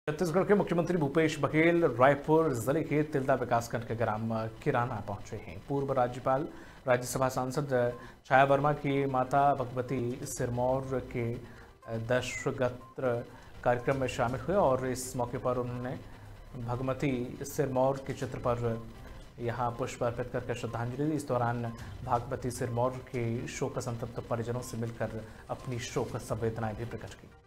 छत्तीसगढ़ के मुख्यमंत्री भूपेश बघेल रायपुर जिले के तिल्दा विकासखंड के ग्राम किराना पहुंचे हैं। पूर्व राज्यपाल राज्यसभा सांसद छाया वर्मा की माता भगवती सिरमौर के दशगत्र कार्यक्रम में शामिल हुए और इस मौके पर उन्होंने भगवती सिरमौर के चित्र पर यहां पुष्प अर्पित करके श्रद्धांजलि दी। इस दौरान भागवती सिरमौर के शोक संतप्त परिजनों से मिलकर अपनी शोक संवेदनाएं भी प्रकट की।